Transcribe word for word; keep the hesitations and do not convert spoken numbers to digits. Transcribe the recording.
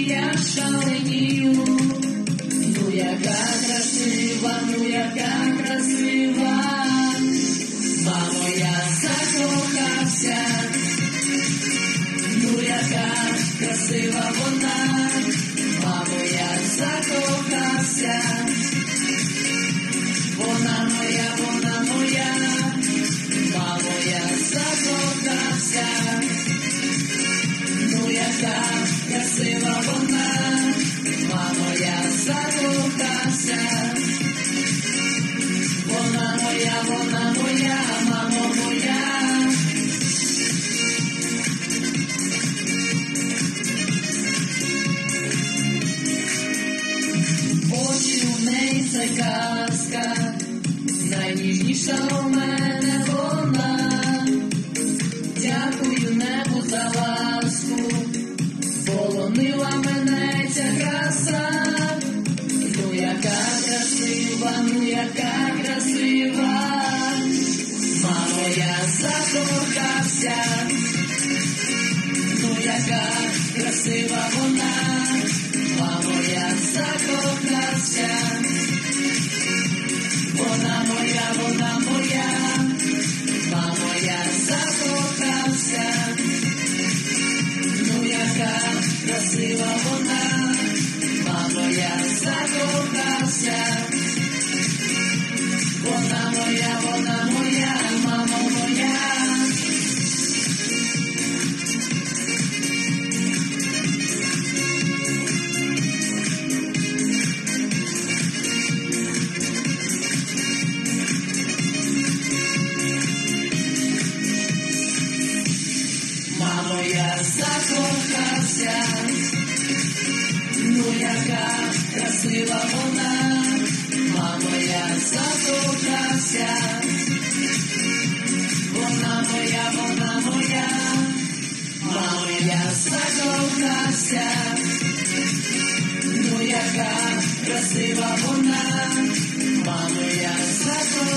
я шаленію. Ну яка красива, ну яка красива, мамо, я закохався. Ну яка красива вона, мамо, я закохався. Вона моя, вона моя, мамо, я закохався. Ну яка красива вона, мамо, я закохався. Вона моя, вона моя, мамо моя. Очі у неї це казка, найніжніша у мене вона. Дякую небу за ласку, полонила мене ця краса. Ну яка красива, ну яка красива, мамо, я закохався. Ну яка красива вона, мамо, я закохався. Вона моя, вона моя, мамо, я закохався. Ну яка красива вона, мамо, я закохався. Вона моя, вона моя, мамо моя. Мамо, я закохався. Ну яка красива вона, мамо, я закохався. Вона моя, вона моя, мамо, я закохався. Ну яка красива вона, мамо, я закохався.